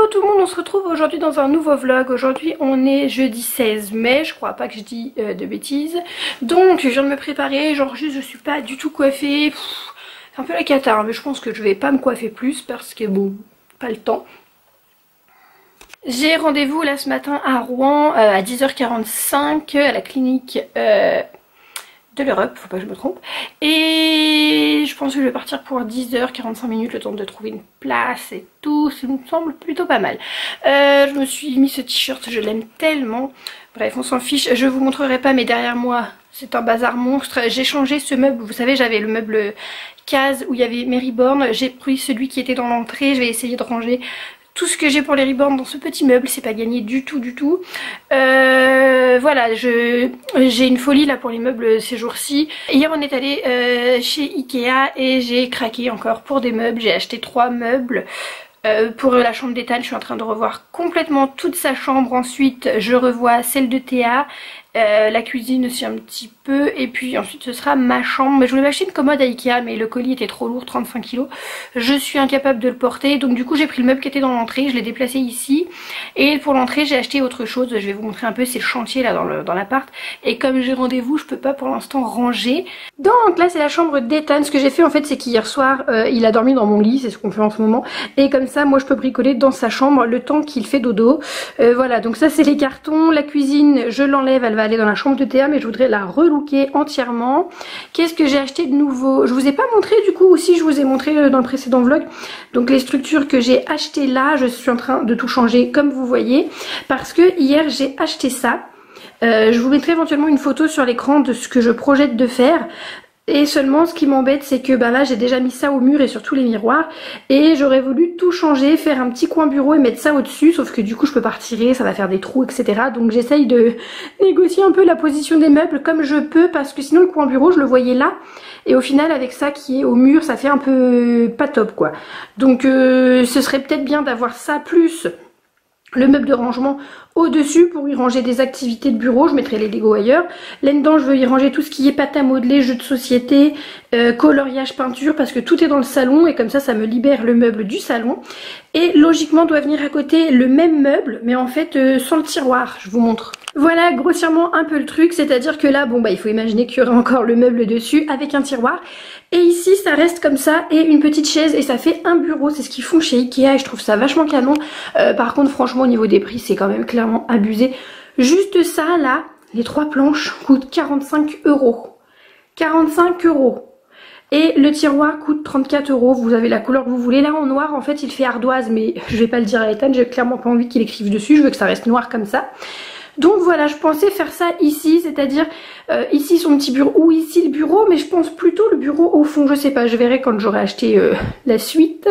Hello tout le monde, on se retrouve aujourd'hui dans un nouveau vlog. Aujourd'hui on est jeudi 16 mai, je crois pas que je dis de bêtises. Donc je viens de me préparer, genre juste je suis pas du tout coiffée. C'est un peu la cata, hein, mais je pense que je vais pas me coiffer plus parce que bon, pas le temps. J'ai rendez-vous là ce matin à Rouen à 10h45 à la clinique de l'Europe, faut pas que je me trompe. Et je pense que je vais partir pour 10h45 minutes, le temps de trouver une place et tout, ça me semble plutôt pas mal. Je me suis mis ce t-shirt, je l'aime tellement. Bref, on s'en fiche, je vous montrerai pas mais derrière moi c'est un bazar monstre. J'ai changé ce meuble, vous savez j'avais le meuble case où il y avait mes ribornes, j'ai pris celui qui était dans l'entrée, je vais essayer de ranger tout ce que j'ai pour les ribornes dans ce petit meuble, c'est pas gagné du tout du tout. Voilà, j'ai une folie là pour les meubles ces jours-ci. Hier on est allé chez Ikea et j'ai craqué encore pour des meubles. J'ai acheté 3 meubles. Pour la chambre d'Ethan, je suis en train de revoir complètement toute sa chambre. Ensuite je revois celle de Théa. La cuisine aussi un petit peu et puis ensuite ce sera ma chambre. Mais je voulais m'acheter une commode à Ikea mais le colis était trop lourd, 35 kg. Je suis incapable de le porter donc du coup j'ai pris le meuble qui était dans l'entrée, je l'ai déplacé ici. Et pour l'entrée j'ai acheté autre chose, je vais vous montrer un peu, c'est le chantier là dans l'appart. Et comme j'ai rendez-vous je peux pas pour l'instant ranger. Donc là c'est la chambre d'Ethan. Ce que j'ai fait en fait c'est qu'hier soir il a dormi dans mon lit, c'est ce qu'on fait en ce moment. Et comme ça moi je peux bricoler dans sa chambre le temps qu'il fait dodo. Voilà, donc ça c'est les cartons. La cuisine je l'enlève, elle va aller dans la chambre de Théa mais je voudrais la relooker entièrement. Qu'est-ce que j'ai acheté de nouveau? Je vous ai pas montré du coup, aussi je vous ai montré dans le précédent vlog. Donc les structures que j'ai achetées là, je suis en train de tout changer comme vous voyez. Parce que hier j'ai acheté ça. Je vous mettrai éventuellement une photo sur l'écran de ce que je projette de faire. Et seulement ce qui m'embête c'est que là j'ai déjà mis ça au mur et sur tous les miroirs. Et j'aurais voulu tout changer, faire un petit coin bureau et mettre ça au dessus. Sauf que du coup je peux pas retirer, ça va faire des trous etc. Donc j'essaye de négocier un peu la position des meubles comme je peux. Parce que sinon le coin bureau je le voyais là. Et au final avec ça qui est au mur ça fait un peu pas top quoi. Donc ce serait peut-être bien d'avoir ça plus le meuble de rangement au-dessus pour y ranger des activités de bureau. Je mettrai les Lego ailleurs. Là-dedans, je veux y ranger tout ce qui est pâte à modeler, jeux de société, coloriage, peinture, parce que tout est dans le salon et comme ça me libère le meuble du salon. Et logiquement, doit venir à côté le même meuble, mais en fait sans le tiroir. Je vous montre. Voilà grossièrement un peu le truc, c'est-à-dire que là, il faut imaginer qu'il y aura encore le meuble dessus avec un tiroir. Et ici, ça reste comme ça et une petite chaise et ça fait un bureau. C'est ce qu'ils font chez Ikea et je trouve ça vachement canon. Par contre, franchement, au niveau des prix, c'est quand même clairement abusé. Juste ça, là, les 3 planches coûtent 45 €. 45 €. Et le tiroir coûte 34 €. Vous avez la couleur que vous voulez. Là en noir, en fait, il fait ardoise, mais je vais pas le dire à Ethan. J'ai clairement pas envie qu'il écrive dessus. Je veux que ça reste noir comme ça. Donc voilà, je pensais faire ça ici, c'est-à-dire ici son petit bureau ou ici le bureau, mais je pense plutôt le bureau au fond, je sais pas, je verrai quand j'aurai acheté la suite.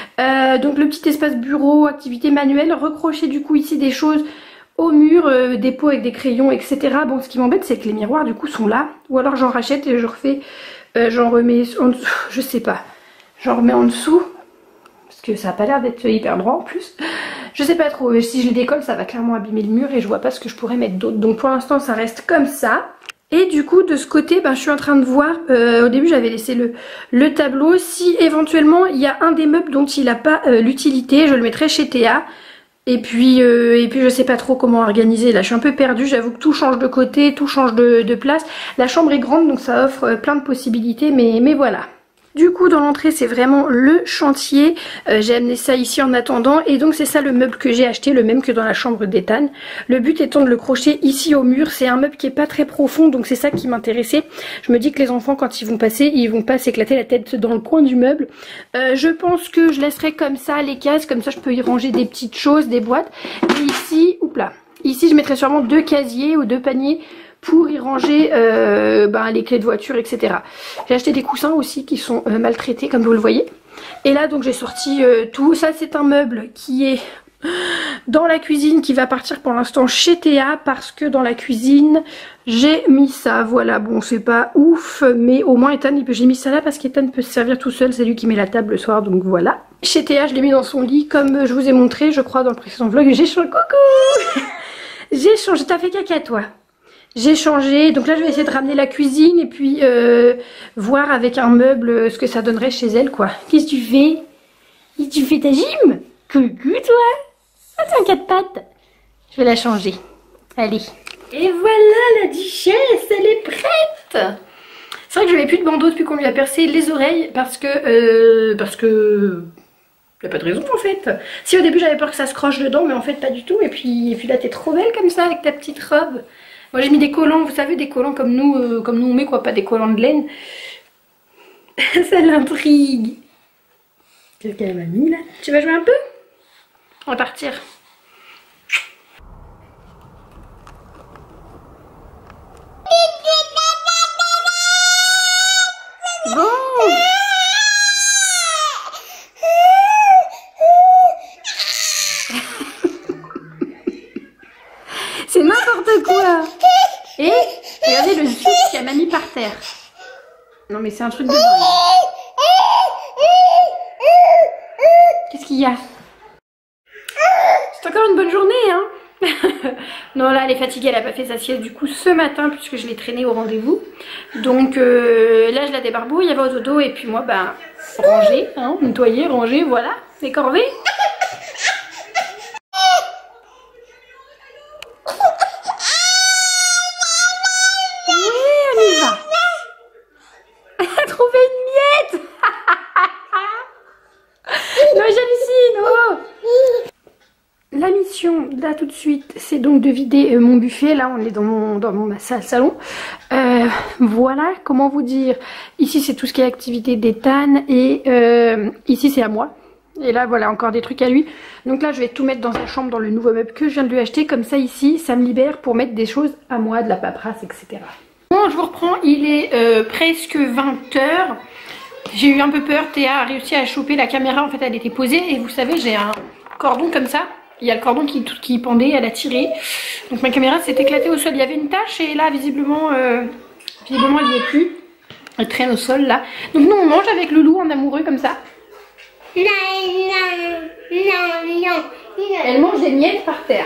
Donc le petit espace bureau, activité manuelle, recrocher du coup ici des choses au mur, des pots avec des crayons, etc. Bon, ce qui m'embête c'est que les miroirs du coup sont là, ou alors j'en rachète et je refais, j'en remets en dessous, je sais pas, j'en remets en dessous. Parce que ça a pas l'air d'être hyper droit en plus. Je sais pas trop, si je les décolle ça va clairement abîmer le mur et je vois pas ce que je pourrais mettre d'autre. Donc pour l'instant ça reste comme ça. Et du coup de ce côté je suis en train de voir, au début j'avais laissé le tableau. Si éventuellement il y a un des meubles dont il n'a pas l'utilité, je le mettrai chez Théa. Et puis je sais pas trop comment organiser, là je suis un peu perdue, j'avoue que tout change de côté, tout change de place. La chambre est grande donc ça offre plein de possibilités mais voilà. Du coup dans l'entrée c'est vraiment le chantier, j'ai amené ça ici en attendant et donc c'est ça le meuble que j'ai acheté, le même que dans la chambre d'Ethan. Le but étant de le crocher ici au mur, c'est un meuble qui est pas très profond donc c'est ça qui m'intéressait. Je me dis que les enfants quand ils vont passer, ils vont pas s'éclater la tête dans le coin du meuble. Je pense que je laisserai comme ça les cases, comme ça je peux y ranger des petites choses, des boîtes. Et ici, ici je mettrai sûrement 2 casiers ou 2 paniers pour y ranger les clés de voiture etc. J'ai acheté des coussins aussi qui sont maltraités comme vous le voyez. Et là donc j'ai sorti tout. Ça c'est un meuble qui est dans la cuisine qui va partir pour l'instant chez Théa parce que dans la cuisine j'ai mis ça. Voilà, bon c'est pas ouf mais au moins Ethan j'ai mis ça là parce qu'Ethan peut se servir tout seul, c'est lui qui met la table le soir donc voilà. Chez Théa je l'ai mis dans son lit comme je vous ai montré je crois dans le précédent vlog. J'ai changé, coucou j'ai changé, t'as fait caca toi. J'ai changé, donc là je vais essayer de ramener la cuisine et puis voir avec un meuble ce que ça donnerait chez elle quoi. Qu'est-ce que tu fais? Tu fais ta gym? Coucou toi. quatre pattes. Je vais la changer. Allez. Et voilà, la duchesse, elle est prête. C'est vrai que je n'avais plus de bandeau depuis qu'on lui a percé les oreilles parce que y a pas de raison en fait. Si au début j'avais peur que ça se croche dedans, mais en fait pas du tout. Et puis là t'es trop belle comme ça avec ta petite robe. Moi j'ai mis des collants, vous savez, des collants comme nous on met quoi, pas des collants de laine. Ça l'intrigue. Qu'est-ce qu'elle m'a mis là? Tu vas jouer un peu? On va partir. Bon. C'est n'importe quoi. Et regardez le sucre qu'elle m'a mis par terre. Non mais c'est un truc de dingue. Qu'est-ce qu'il y a? C'est encore une bonne journée hein. Non là elle est fatiguée, elle a pas fait sa sieste du coup ce matin puisque je l'ai traînée au rendez-vous. Donc là je la débarbouille, elle va au dodo et puis moi bah ranger, hein, nettoyer, ranger, voilà, les corvées. Oui on y va. Elle a trouvé une miette. Non j'hallucine, oh. La mission là tout de suite c'est donc de vider mon buffet. Là on est dans ma salle salon. Voilà, comment vous dire, ici c'est tout ce qui est activité d'Ethan et ici c'est à moi. Et là voilà encore des trucs à lui. Donc là je vais tout mettre dans sa chambre, dans le nouveau meuble que je viens de lui acheter. Comme ça ici ça me libère pour mettre des choses à moi, de la paperasse etc. Bon je vous reprends, il est presque 20 h. J'ai eu un peu peur, Théa a réussi à choper la caméra, en fait elle était posée et vous savez j'ai un cordon comme ça. Il y a le cordon qui pendait, elle a tiré. Donc ma caméra s'est éclatée au sol. Il y avait une tache et là visiblement elle n'y est plus. Elle traîne au sol là. Donc nous on mange avec Loulou en amoureux comme ça. Non, non, non, non. Elle mange des miettes par terre.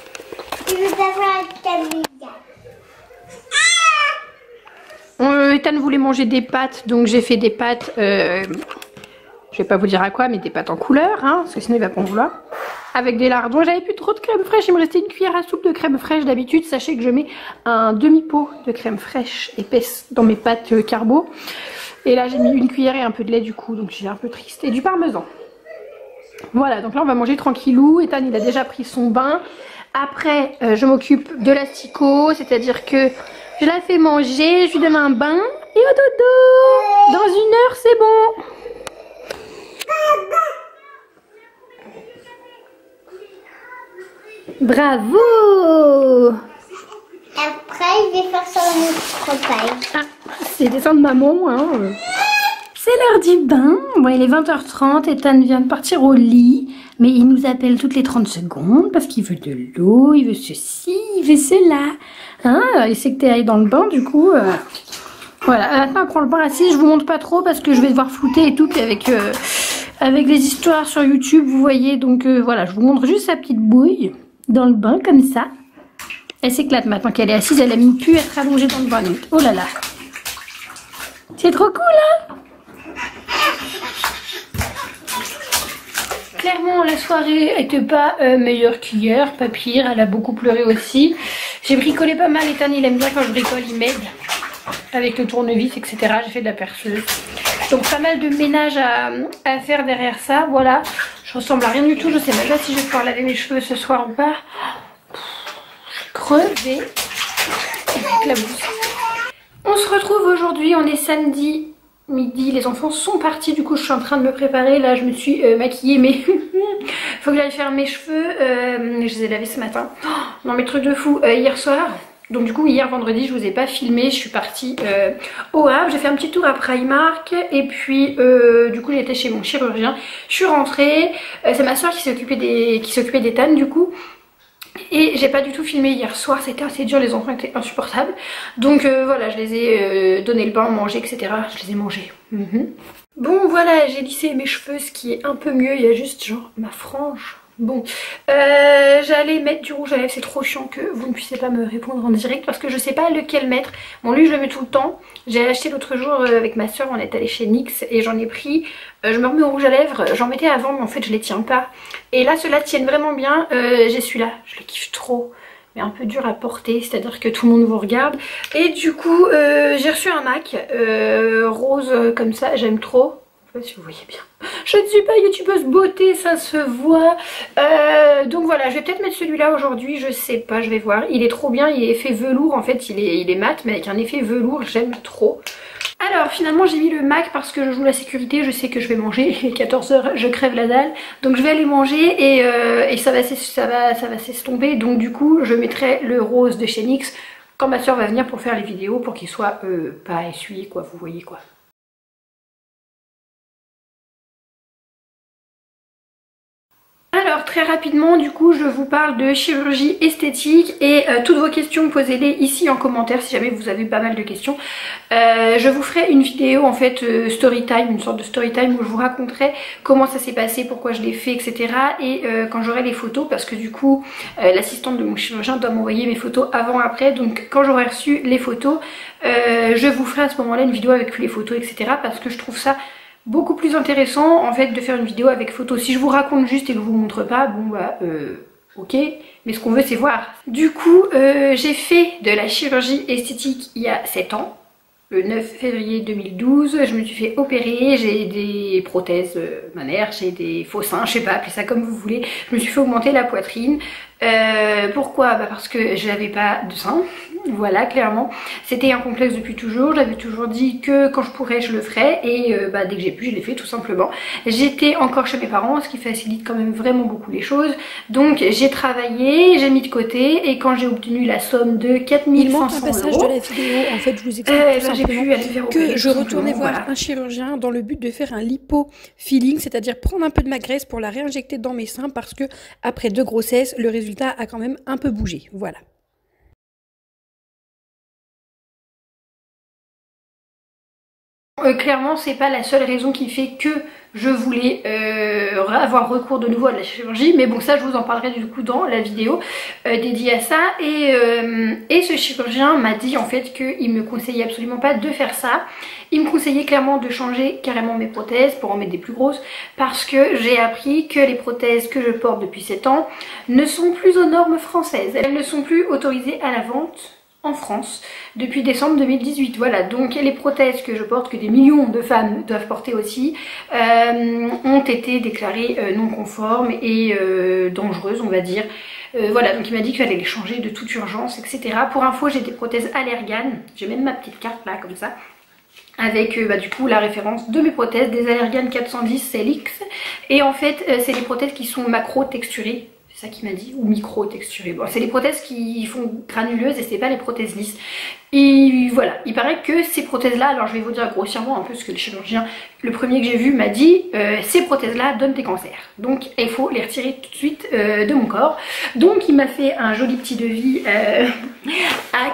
Ethan voulait manger des pâtes, donc j'ai fait des pâtes. Je vais pas vous dire à quoi, mais des pâtes en couleur, hein, parce que sinon il va pas en vouloir. Avec des lardons, j'avais plus trop de crème fraîche, il me restait une cuillère à soupe de crème fraîche. D'habitude, sachez que je mets un demi-pot de crème fraîche épaisse dans mes pâtes carbo. Et là j'ai mis une cuillère et un peu de lait du coup, donc j'ai un peu triste. Et du parmesan. Voilà, donc là on va manger tranquillou. Ethan il a déjà pris son bain. Après je m'occupe de l'asticot, c'est-à-dire que je la fais manger, je lui donne un bain et au dodo. Dans 1 heure c'est bon. Bravo! Après, je vais faire ça dans notre page. Ah, c'est des seins de maman, hein. C'est l'heure du bain. Bon, il est 20 h 30. Ethan vient de partir au lit. Mais il nous appelle toutes les 30 secondes parce qu'il veut de l'eau, il veut ceci, il veut cela. Hein, il sait que t'es allé dans le bain, du coup. Voilà, maintenant, elle prend le bain assis. Je vous montre pas trop parce que je vais devoir flouter et tout. Puis avec les histoires sur YouTube, vous voyez. Donc voilà, je vous montre juste sa petite bouille dans le bain comme ça. Elle s'éclate maintenant qu'elle est assise, elle aime plus être allongée dans le bain. Donc, oh là là, c'est trop cool hein. Clairement la soirée était pas meilleure qu'hier, pas pire, elle a beaucoup pleuré aussi. J'ai bricolé pas mal, Ethan il aime bien quand je bricole, il m'aide avec le tournevis etc. J'ai fait de la perceuse. Donc pas mal de ménage à faire derrière ça, voilà. Je ressemble à rien du tout, je sais même pas si je vais pouvoir laver mes cheveux ce soir ou pas. Crevée avec la bouse. On se retrouve aujourd'hui, on est samedi midi, les enfants sont partis, du coup je suis en train de me préparer, là je me suis maquillée mais faut que j'aille faire mes cheveux, je les ai lavés ce matin. Oh, non mais truc de fou, hier soir, donc du coup hier vendredi je vous ai pas filmé, je suis partie au Havre, j'ai fait un petit tour à Primark et puis du coup j'étais chez mon chirurgien, je suis rentrée, c'est ma soeur qui s'occupait d'Ethan du coup. Et j'ai pas du tout filmé hier soir, c'était assez dur, les enfants étaient insupportables. Donc voilà, je les ai donné le bain, mangé, etc. Je les ai mangés. Bon voilà, j'ai lissé mes cheveux, ce qui est un peu mieux, il y a juste genre ma frange. Bon, j'allais mettre du rouge à lèvres, c'est trop chiant que vous ne puissiez pas me répondre en direct parce que je sais pas lequel mettre. Bon lui je le mets tout le temps, j'ai acheté l'autre jour avec ma soeur, on est allé chez NYX et j'en ai pris. Je me remets au rouge à lèvres, j'en mettais avant mais en fait je les tiens pas. Et là ceux-là tiennent vraiment bien, j'ai celui-là, je le kiffe trop. Mais un peu dur à porter, c'est-à-dire que tout le monde vous regarde. Et du coup j'ai reçu un MAC rose comme ça, j'aime trop. Je sais pas si vous voyez bien. Je ne suis pas youtubeuse beauté, ça se voit. Donc voilà, je vais peut-être mettre celui-là aujourd'hui, je sais pas, je vais voir. Il est trop bien, il est effet velours en fait, il est mat mais avec un effet velours, j'aime trop. Alors finalement j'ai mis le MAC parce que je joue la sécurité, je sais que je vais manger, il est 14 h, je crève la dalle. Donc je vais aller manger et ça va s'estomper. Donc du coup je mettrai le rose de chez NYX quand ma soeur va venir pour faire les vidéos pour qu'il soit pas essuyé quoi, vous voyez quoi. Alors très rapidement du coup je vous parle de chirurgie esthétique et toutes vos questions posez-les ici en commentaire si jamais vous avez pas mal de questions. Je vous ferai une vidéo en fait story time, une sorte de story time où je vous raconterai comment ça s'est passé, pourquoi je l'ai fait etc. Et quand j'aurai les photos parce que du coup l'assistante de mon chirurgien doit m'envoyer mes photos avant après, donc quand j'aurai reçu les photos je vous ferai à ce moment là une vidéo avec les photos etc. parce que je trouve ça beaucoup plus intéressant en fait de faire une vidéo avec photo. Si je vous raconte juste et que je vous montre pas, bon bah ok, mais ce qu'on veut c'est voir. Du coup j'ai fait de la chirurgie esthétique il y a 7 ans. Le 9 février 2012, je me suis fait opérer, j'ai des prothèses mammaires, j'ai des faux seins, je sais pas, appelez ça comme vous voulez. Je me suis fait augmenter la poitrine. Pourquoi? Bah parce que j'avais pas de seins, voilà clairement. C'était un complexe depuis toujours, j'avais toujours dit que quand je pourrais je le ferais et bah, dès que j'ai pu je l'ai fait tout simplement. J'étais encore chez mes parents, ce qui facilite quand même vraiment beaucoup les choses. Donc j'ai travaillé, j'ai mis de côté et quand j'ai obtenu la somme de 4500 €. Il manque un passage de la vidéo, en fait je vous explique tout simplement que je retournais voir un chirurgien dans le but de faire un lipo-filling, c'est-à-dire prendre un peu de ma graisse pour la réinjecter dans mes seins parce que après 2 grossesses, le résultat a quand même un peu bougé, voilà. Clairement c'est pas la seule raison qui fait que je voulais avoir recours de nouveau à la chirurgie, mais bon ça je vous en parlerai du coup dans la vidéo dédiée à ça. Et ce chirurgien m'a dit en fait qu'il me conseillait absolument pas de faire ça. Il me conseillait clairement de changer carrément mes prothèses pour en mettre des plus grosses parce que j'ai appris que les prothèses que je porte depuis 7 ans ne sont plus aux normes françaises. Elles ne sont plus autorisées à la vente en France depuis décembre 2018. Voilà, donc les prothèses que je porte, que des millions de femmes doivent porter aussi, ont été déclarées non conformes et dangereuses on va dire. Voilà, donc il m'a dit qu'il fallait les changer de toute urgence etc. Pour info j'ai des prothèses Allergan, j'ai même ma petite carte là comme ça avec bah, du coup la référence de mes prothèses, des Allergan 410 CLX et en fait c'est les prothèses qui sont macro texturées. Ça qu'il m'a dit, ou micro texturé. Bon, c'est les prothèses qui font granuleuses et c'est pas les prothèses lisses. Et voilà, il paraît que ces prothèses là, alors je vais vous dire grossièrement un peu ce que le chirurgien, le premier que j'ai vu m'a dit, ces prothèses là donnent des cancers. Donc il faut les retirer tout de suite de mon corps. Donc il m'a fait un joli petit devis à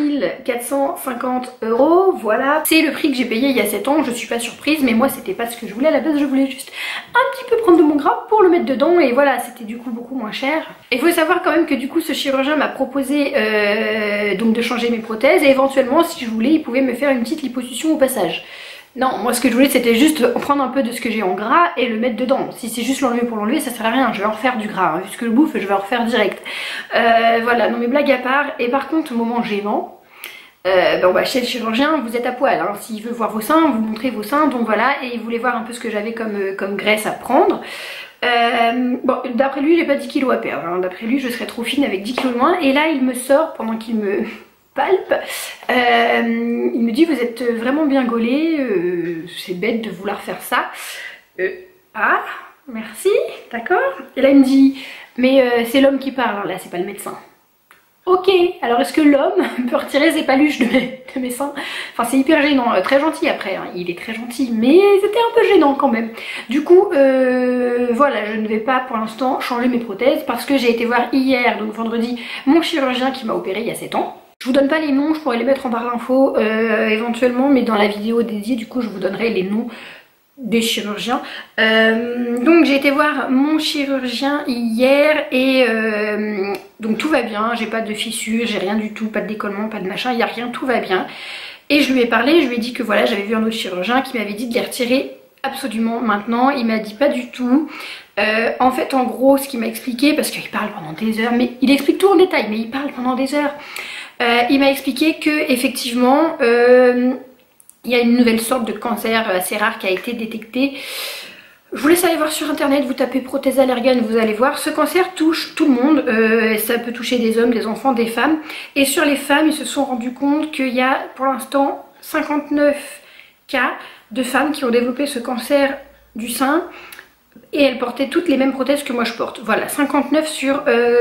4450 €. Voilà, c'est le prix que j'ai payé il y a 7 ans, je suis pas surprise, mais moi c'était pas ce que je voulais à la base, je voulais juste un petit peu prendre de mon gras pour le mettre dedans et voilà, c'était du coup beaucoup moins cher. Il faut savoir quand même que du coup ce chirurgien m'a proposé donc de changer mes prothèses et éventuellement si je voulais il pouvait me faire une petite liposuction au passage. Non, moi ce que je voulais c'était juste prendre un peu de ce que j'ai en gras et le mettre dedans. Si c'est juste l'enlever pour l'enlever ça sert à rien, je vais en refaire du gras, hein. Vu ce que je bouffe je vais en refaire direct. Voilà, non mais blague à part. Et par contre moment gênant, ben, bah, chez le chirurgien vous êtes à poil, hein. S'il veut voir vos seins, vous montrez vos seins, donc voilà. Et il voulait voir un peu ce que j'avais comme graisse à prendre. Bon, d'après lui j'ai pas 10 kilos à perdre, hein. D'après lui je serais trop fine avec 10 kilos de moins. Et là il me sort pendant qu'il me palpe, il me dit vous êtes vraiment bien gaulé, c'est bête de vouloir faire ça. Ah merci, d'accord. Et là il me dit mais c'est l'homme qui parle, là c'est pas le médecin. Ok, alors est-ce que l'homme peut retirer ses paluches de mes seins? Enfin c'est hyper gênant, très gentil après, hein. Il est très gentil, mais c'était un peu gênant quand même. Du coup, voilà, je ne vais pas pour l'instant changer mes prothèses parce que j'ai été voir hier, donc vendredi, mon chirurgien qui m'a opéré il y a 7 ans. Je vous donne pas les noms, je pourrais les mettre en barre d'infos éventuellement, mais dans la vidéo dédiée, du coup je vous donnerai les noms des chirurgiens. Donc j'ai été voir mon chirurgien hier et donc tout va bien, j'ai pas de fissures, j'ai rien du tout, pas de décollement, pas de machin, il n'y a rien, tout va bien. Et je lui ai parlé, je lui ai dit que voilà, j'avais vu un autre chirurgien qui m'avait dit de les retirer absolument maintenant. Il m'a dit pas du tout. En fait, en gros, ce qu'il m'a expliqué, parce qu'il parle pendant des heures, mais il explique tout en détail, mais il parle pendant des heures. Il m'a expliqué que effectivement il y a une nouvelle sorte de cancer assez rare qui a été détectée. Je vous laisse aller voir sur internet, vous tapez prothèse allergène, vous allez voir. Ce cancer touche tout le monde, ça peut toucher des hommes, des enfants, des femmes. Et sur les femmes, ils se sont rendus compte qu'il y a pour l'instant 59 cas de femmes qui ont développé ce cancer du sein. Et elles portaient toutes les mêmes prothèses que moi je porte. Voilà, 59 sur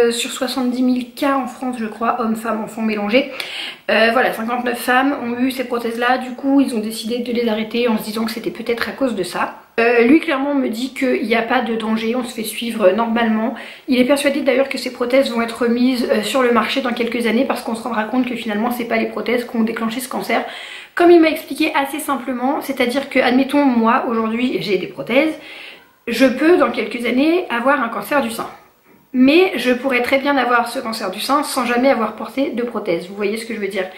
70 000 cas en France, je crois, hommes, femmes, enfants mélangés. Voilà, 59 femmes ont eu ces prothèses-là. Du coup, ils ont décidé de les arrêter en se disant que c'était peut-être à cause de ça. Lui, clairement, me dit qu'il n'y a pas de danger, on se fait suivre normalement. Il est persuadé d'ailleurs que ces prothèses vont être mises sur le marché dans quelques années parce qu'on se rendra compte que finalement, c'est pas les prothèses qui ont déclenché ce cancer. Comme il m'a expliqué assez simplement, c'est-à-dire que, admettons, moi, aujourd'hui, j'ai des prothèses. Je peux dans quelques années avoir un cancer du sein. Mais je pourrais très bien avoir ce cancer du sein sans jamais avoir porté de prothèse. Vous voyez ce que je veux dire?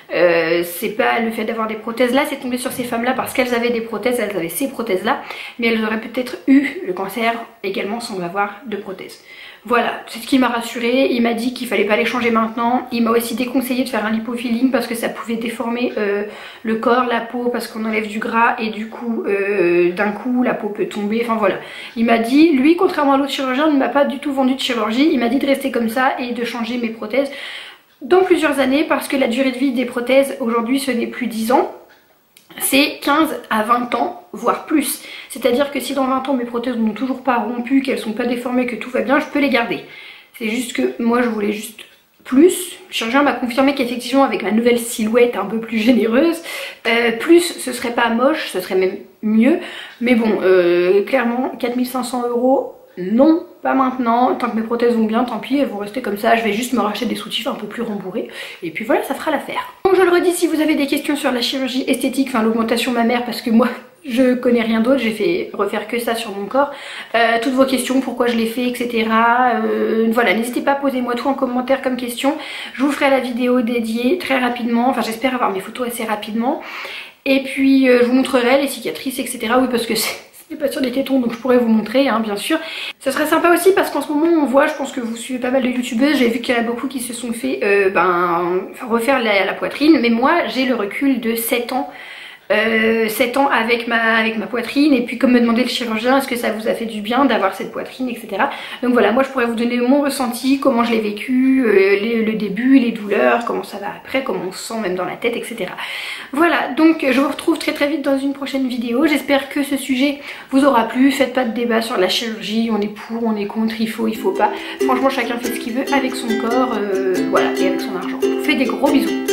C'est pas le fait d'avoir des prothèses là, c'est tombé sur ces femmes là parce qu'elles avaient des prothèses, elles avaient ces prothèses là. Mais elles auraient peut-être eu le cancer également sans avoir de prothèse. Voilà, c'est ce qui m'a rassurée. Il m'a dit qu'il fallait pas les changer maintenant. Il m'a aussi déconseillé de faire un lipofilling parce que ça pouvait déformer le corps, la peau, parce qu'on enlève du gras et du coup, d'un coup, la peau peut tomber. Enfin voilà. Il m'a dit, lui, contrairement à l'autre chirurgien, ne m'a pas du tout vendu de chirurgie. Il m'a dit de rester comme ça et de changer mes prothèses dans plusieurs années parce que la durée de vie des prothèses aujourd'hui, ce n'est plus 10 ans. C'est 15 à 20 ans, voire plus. C'est-à-dire que si dans 20 ans mes prothèses n'ont toujours pas rompu, qu'elles sont pas déformées, que tout va bien, je peux les garder. C'est juste que moi je voulais juste plus. Le chirurgien m'a confirmé qu'effectivement avec ma nouvelle silhouette un peu plus généreuse, plus ce serait pas moche, ce serait même mieux. Mais bon, clairement 4500 €, non, pas maintenant. Tant que mes prothèses vont bien, tant pis, elles vont rester comme ça. Je vais juste me racheter des soutifs un peu plus rembourrés. Et puis voilà, ça fera l'affaire. Donc je le redis, si vous avez des questions sur la chirurgie esthétique, enfin l'augmentation mammaire, parce que moi je connais rien d'autre, j'ai fait refaire que ça sur mon corps. Toutes vos questions, pourquoi je l'ai fait, etc. Voilà, n'hésitez pas à poser moi tout en commentaire comme question. Je vous ferai la vidéo dédiée très rapidement. Enfin j'espère avoir mes photos assez rapidement. Et puis je vous montrerai les cicatrices, etc. Oui, parce que c'est pas sur des tétons, donc je pourrais vous montrer, hein, bien sûr. Ce serait sympa aussi parce qu'en ce moment on voit, je pense que vous suivez pas mal de youtubeuses, j'ai vu qu'il y en a beaucoup qui se sont fait refaire la poitrine, mais moi j'ai le recul de 7 ans. 7 ans avec ma poitrine, et puis comme me demandait le chirurgien, est-ce que ça vous a fait du bien d'avoir cette poitrine, etc. Donc voilà, moi je pourrais vous donner mon ressenti, comment je l'ai vécu, le début, les douleurs, comment ça va après, comment on se sent même dans la tête, etc. Voilà, donc je vous retrouve très très vite dans une prochaine vidéo. J'espère que ce sujet vous aura plu. Faites pas de débat sur la chirurgie, on est pour, on est contre, il faut pas. Franchement chacun fait ce qu'il veut avec son corps, voilà, et avec son argent. Je vous fais des gros bisous.